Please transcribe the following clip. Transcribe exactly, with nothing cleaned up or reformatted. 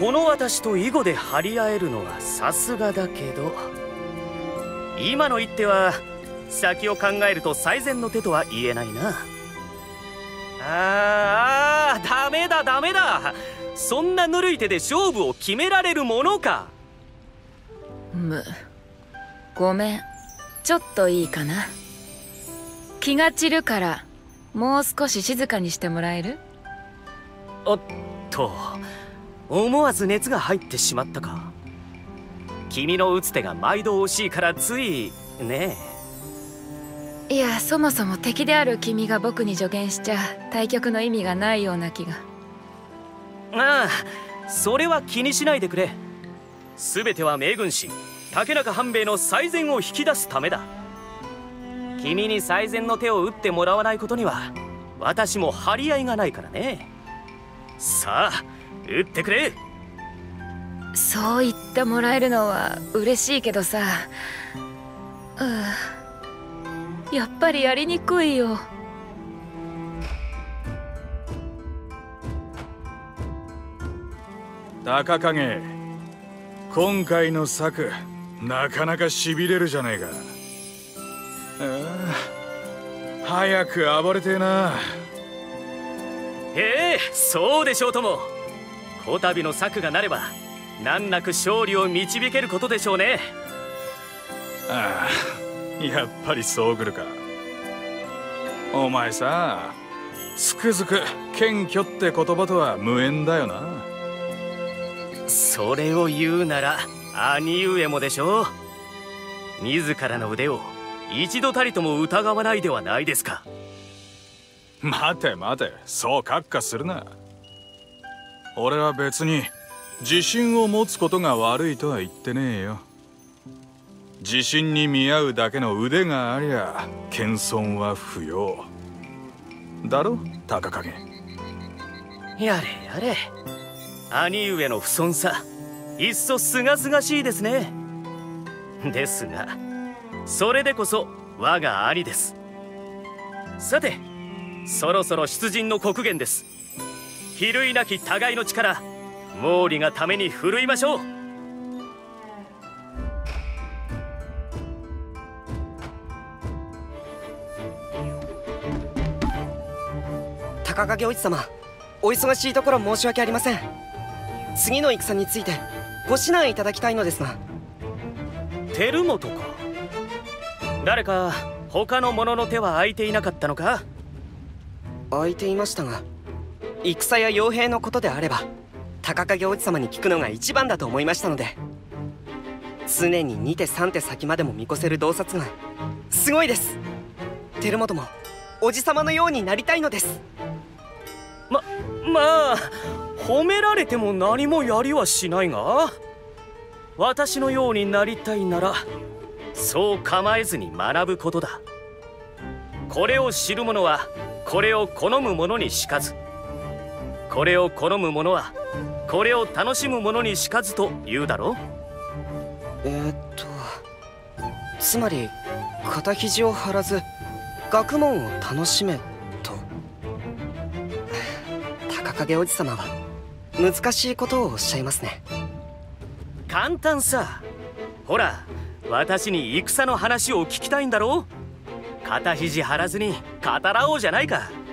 この私と囲碁で張り合えるのはさすがだけど、今の一手は先を考えると最善の手とは言えないな。あーあー、ダメだダメだ。そんなぬるい手で勝負を決められるものか。 む、ごめん、ちょっといいかな。気が散るからもう少し静かにしてもらえる？ おっと、思わず熱が入ってしまったか。君の打つ手が毎度惜しいからついねえ。いや、そもそも敵である君が僕に助言しちゃ対局の意味がないような気が。 ああ、それは気にしないでくれ。全ては名軍師竹中半兵衛の最善を引き出すためだ。君に最善の手を打ってもらわないことには私も張り合いがないからね。さあ打ってくれ。 そう言ってもらえるのは嬉しいけどさ、うやっぱりやりにくいよ。 高影、今回の策なかなかしびれるじゃねえか。ああ、早く暴れてえな。 ええ、そうでしょうとも。こたびの策がなれば難なく勝利を導けることでしょうね。 ああ、やっぱりそうくるか。お前さ、つくづく謙虚って言葉とは無縁だよな。 それを言うなら兄上もでしょう。自らの腕を一度たりとも疑わないではないですか。 待て待て、そう閣下するな。俺は別に自信を持つことが悪いとは言ってねえよ。自信に見合うだけの腕がありゃ謙遜は不要だろ、高影。 やれやれ、兄上の不遜さいっそすがすがしいですね。ですがそれでこそ我が兄です。さて、そろそろ出陣の刻限です。比類なき互いの力、毛利がために振るいましょう。 高影おじ様、お忙しいところ申し訳ありません。次の戦についてご指南いただきたいのですが。 照本か。誰か他の者の手は空いていなかったのか。 空いていましたが、戦や傭兵のことであれば高影おじ様に聞くのが一番だと思いましたので。常にに手さん手先までも見越せる洞察がすごいです。照本もおじ様のようになりたいのです。 ままあ褒められても何もやりはしないが、私のようになりたいならそう構えずに学ぶことだ。これを知る者はこれを好む者にしかず、これを好む者はこれを楽しむ者にしかずと言うだろう。 えー、っとつまり肩肘を張らず学問を楽しめと。高影おじ様は難しいことをおっしゃいますね。 簡単さ。ほら、私に戦の話を聞きたいんだろう。肩肘張らずに語らおうじゃないか。